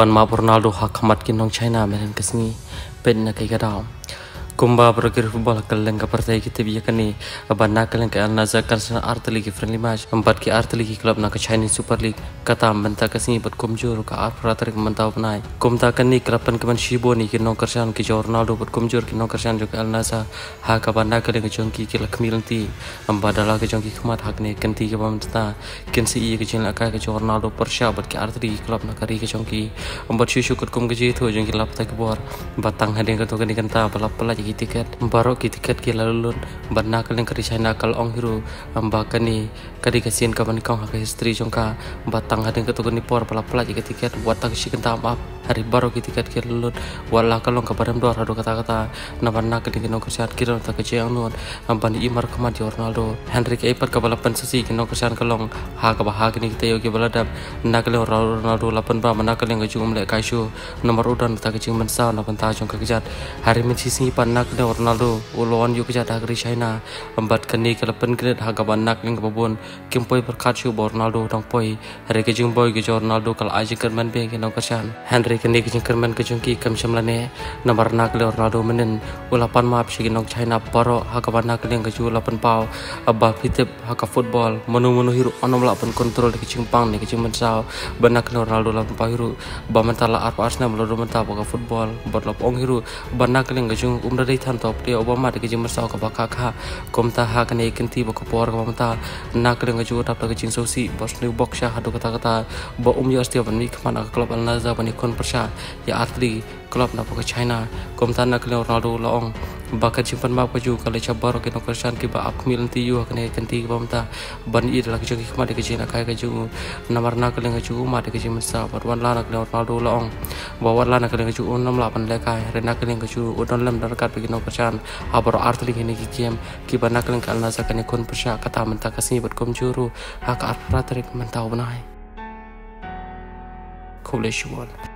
pan ma Ronaldo hakamat kinong China meren kesni pen na kay kadam kumba berger football kaleng ka partai kita biya kani abanna kaleng ka Al-Nassr kan sana artli ki friendly match empat ki artli ki club na ka Chinese Super League kata menta kasni bat komjor ka arpratar menta upnai kumta kani club pan kaman shibo ni ki nong kersan ki Ronaldo bat komjor ki nong kersan jo ka Al-Nassr ha ka banna kaleng ka jongki ki lakmilanti ambadala ka jongki khamat hakne kanti ka bamta ken si ki jin ka Ronaldo persha bat ki artli ki club na kari ka jongki ambat shishu kut kum ki jitho jongki lap ta ki bor batang hadeng ka to kani kanta balap pala tiket barok ki tiket ki lalulun banna kaleng kari China kal ong hiru amba kani kari kasien ka ban kong ha history jongka batang hadeng ka to kani por pala ki tiket buat tak si kenta maaf hari barok ki tiket ki lalulun wala kalong ka badam dor hadu kata na banna kali kino kerjaan kira ta ke jeng nun amban imar kamat Ronaldo Henrik Eiper ka balapan sesi kino kerjaan kalong ha ka bah kini kita yogi baladap na kali Ronaldo lapan ba mana kali ngajung mele kaisu nomor udan ta ke jeng mensa na banta jong ka kejat hari min sisi pan nak ne Ronaldo ulon yu kejat agri China ambat kani kalapan kini ha ka banak ning babon kimpoi berkat shu Ronaldo dong poi hari ke jeng boy ke Ronaldo kal aji kerman be kino kerjaan Henrik kani ke jeng kerman ke jong ki kam shamlane nomor nak le Ronaldo menen ulapan maap si kinong China baro ha ka banak le ngaju ulapan pau abba fitip ha ka football menu hiru onom lapan kontrol ke jeng pang ne ke jeng mensau banak le Ronaldo lapan pau hiru ba mentala arpa Arsenal lo menta ka football bot lop ong hiru banak le ngaju umdari than top dia Obama de ke jeng mensau ka bakha kha komta ha kane kenti ba ko por ka menta nak le ngaju tap ke jeng sosi bos new box sha hadu kata ba yo stia ban mi khmana klub Al-Nassr bani kon persha ya atli klub na ka China komta nak le Ronaldo laong bakat simpan ma paju kale cabar ke nokersan ki ba ak milanti yu kane kenti bamta ban id la ke khma de ke China kai ke ju namar na kale ngaju ma de ke masa barwan la nak le Ronaldo laong bawan la nak le ngaju onam la pan le kai rena kale ngaju odon lam dar kat ke nokersan abar artli ke ni ki game ki ban nak le Al-Nassr kane kon persha kata menta kasni bat kom juru hak arpratar menta ubnai Coalition